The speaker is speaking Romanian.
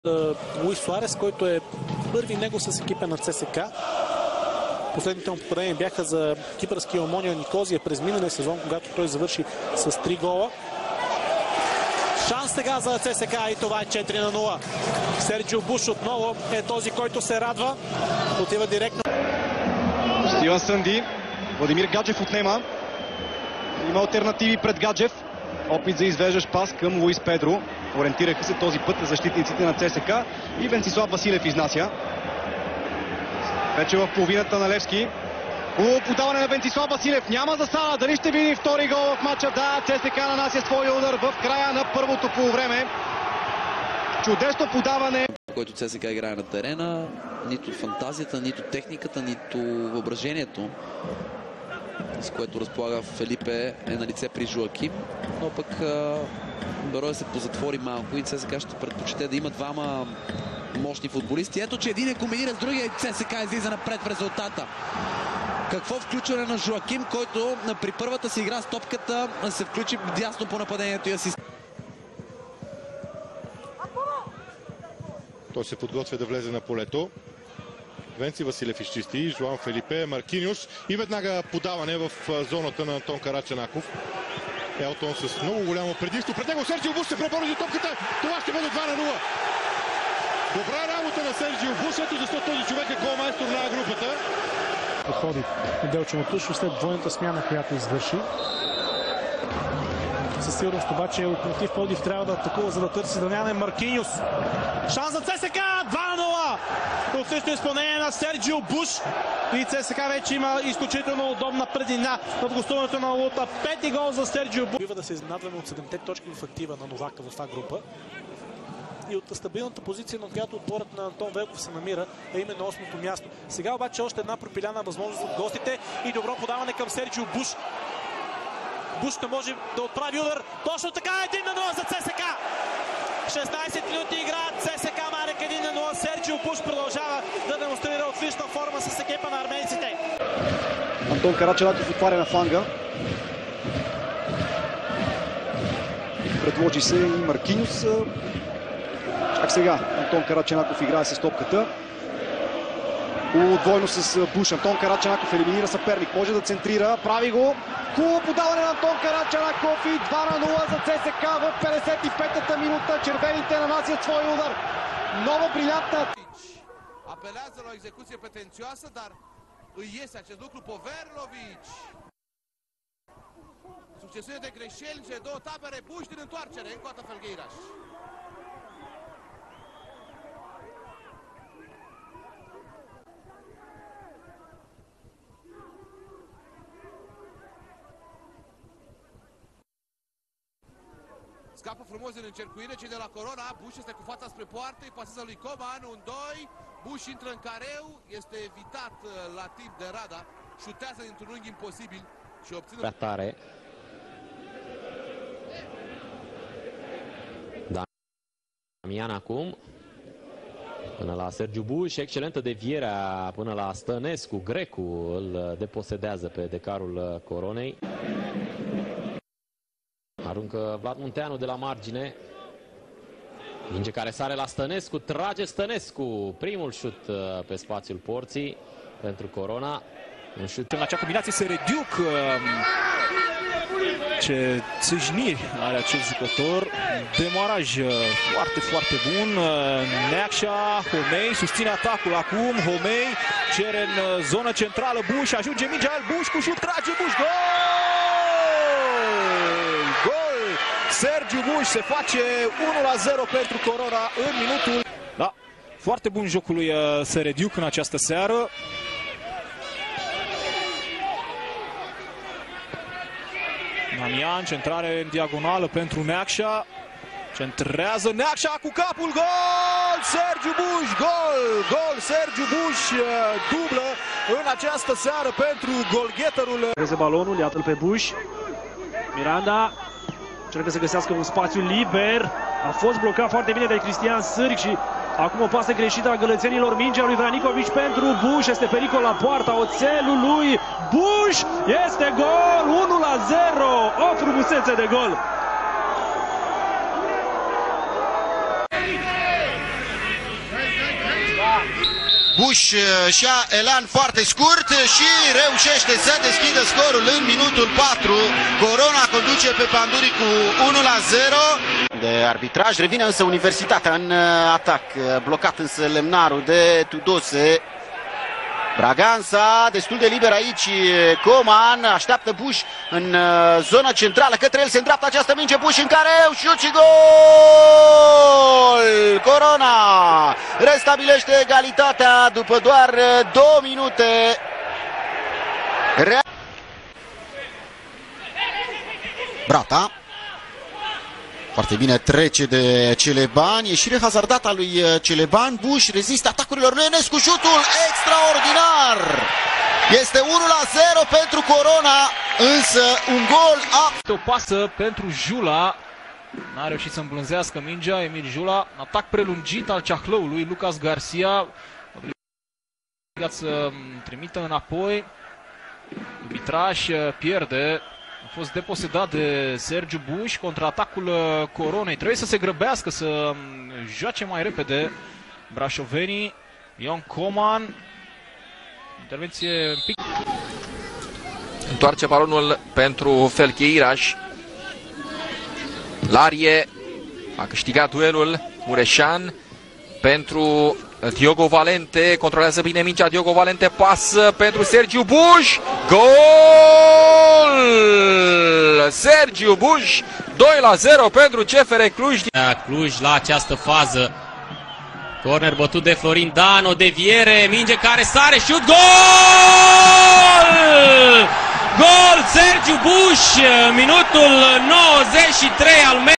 Луис Суарес, който е първи него с екипа на ЦСКА. Последните му попадения бяха за кипърския Омония Никозия през миналия сезон, когато той завърши с 3 гола. Шанс сега за ЦСКА и това е 4-0. Серджио Буш отново е този, който се радва. Отива директно. Стивън Сънди. Владимир Гаджев отнема. Има алтернативи пред Гаджев. Опит за извеждащ пас към Луис Педро. Ориентираха се този път защитниците на ЦСКА и Венцислав Василев изнася. Вече в половината на Левски. Подаване на Венцислав Василев. Няма засада. Дали ще види втори гол в матча? Да, ЦСКА нанася своя удар в края на първото полувреме. Чудесно подаване. Който ЦСКА играе на терена. Нито фантазията, нито техниката, нито въображението, с което разполага Фелипе, е на лице при Жоаким. Но пък Берое се позатвори малко и ЦСКА ще предпочете да има двама мощни футболисти. Ето, че един е комбинира с другия и ЦСКА излиза напред в резултата. Какво включване на Жоаким, който при първата си игра с топката се включи дясно по нападението и асист. Той се подготвя да влезе на полето. Венци Василев изчисти, Жоан Фелипе, Маркиньос и веднага подаване в зоната на Антон Карачанаков. Елтон с много голямо предимство. Пред него Серджио Буш се пребори за топката. Това ще бъде 2-0. Добра работа на Серджио Буш, защото този човек е голмайстор на групата. Подходи Делчо Матушев след двойната смяна, която извърши. Със сигурност обаче Локомотив Пловдив трябва да атакува, за да търси Дамян Маркиньос. Шанс за ЦСКА! 2-0! Отлично изпълнение на Серджио Буш. И ЦСКА вече има изключително удобна преднина над гостуването на Лута. Пети гол за Серджио Буш. Бива да се изненадваме от 7-те точки в актива на Новака в А група. И от стабилната позиция, на която отборът на Антон Велков се намира, е именно 8-то място. Сега обаче още една пропиляна възможност от гостите и добро подаване към Серджио Буш. Буш не може да отправи удар. Точно така, 1-0 за ЦСКА. 16 минути играят ЦСКА Марек 1-0. Серджио Буш продължава да демонстрира отлична форма с екипа на арменците. Антон Карачанаков отваря на фланга. Предложи се и Маркиньос. Чак сега Антон Карачанаков играе с топката. Двойно с Буш. Антон Карачанаков елиминира съперник. Може да центрира. Прави го. Хубаво подаване на Антон Карачанаков и 2-0 за ЦСКА в 55-та минута. Червените нанасят своя удар. Много брилянтна. Apelează la o execuție pretențioasă, dar îi iese acest lucru pe Verlovici. Succesiune de greșeli, cele două tabere, Bush din întoarcere, încă o dată Felgueiras. Scapă frumos în încercuire cei de la Corona. Bush este cu fața spre poartă, îi pasează lui Coman, 1-2. Bush intră în careu, este evitat la timp de Rada. Șutează dintr-un unghi imposibil și obține... Prea tare. Damian acum. Până la Sergiu Bush, excelentă devierea până la Stănescu. Grecu îl deposedează pe decarul Coronei. Aruncă Vlad Munteanu de la margine. Minge care sare la Stănescu. Trage Stănescu. Primul șut pe spațiul porții pentru Corona. Un șut. În acea combinație se reduc. Ce țâșniri are acest jucător. Demaraj foarte, foarte bun. Neacșa, Homei susține atacul acum. Homei cere în zonă centrală Bush. Ajunge mingea el Bush cu șut. Trage Bush. Gol! Sergiu Bush se face 1-0 pentru Corona în minutul... Da, foarte bun jocul lui Serediuc în această seară. Damian, centrare în diagonală pentru Neacșa. Centrează Neacșa cu capul, gol! Sergiu Bush, gol! Gol! Sergiu Bush dublă în această seară pentru golgheterul. Veze balonul, iată-l pe Bush. Miranda încearcă să găsească un spațiu liber. A fost blocat foarte bine de Cristian Sârg și acum o pasă greșită a gălățenilor. Mingea lui Vranicovici pentru Bush. Este pericol la poarta oțelul lui Bush. Este gol! 1-0! O frumusețe de gol! Bush și-a elan foarte scurt și reușește să deschidă scorul în minutul 4. Corona conduce pe Panduri cu 1-0. De arbitraj revine însă Universitatea în atac. Blocat însă Lemnarul de Tudose. Braganța destul de liber aici. Coman așteaptă Bush în zona centrală. Către el se îndreaptă această minge. Bush în care șut și gol! Corona restabilește egalitatea după doar 2 minute. Brata. Foarte bine trece de Celeban. Ieșire hazardată a lui Celeban. Bush rezistă atacurilor lui Enescu. Șutul extraordinar. Este 1-0 pentru Corona. Însă un gol O pasă pentru Jula. N-a reușit să îmblânzească mingea Emil Jula. Atac prelungit al Ceahlăului Lucas Garcia. Obligat să trimită înapoi. Arbitraj pierde. A fost deposedat de Sergiu Bush. Contraatacul Coronei. Trebuie să se grăbească, să joace mai repede brașovenii. Ion Coman. Intervenție un pic. Întoarce balonul pentru Felcheiraș. Larie a câștigat duelul. Mureșan pentru Diogo Valente. Controlează bine mingea Diogo Valente. Pasă pentru Sergiu Bush. Gol! Sergiu Bush. 2-0 pentru CFR Cluj. Cluj la această fază. Corner bătut de Florin Dan, o deviere, minge care sare, șut, gol! Gol! Sergiu Bush, minutul 93 al meciului.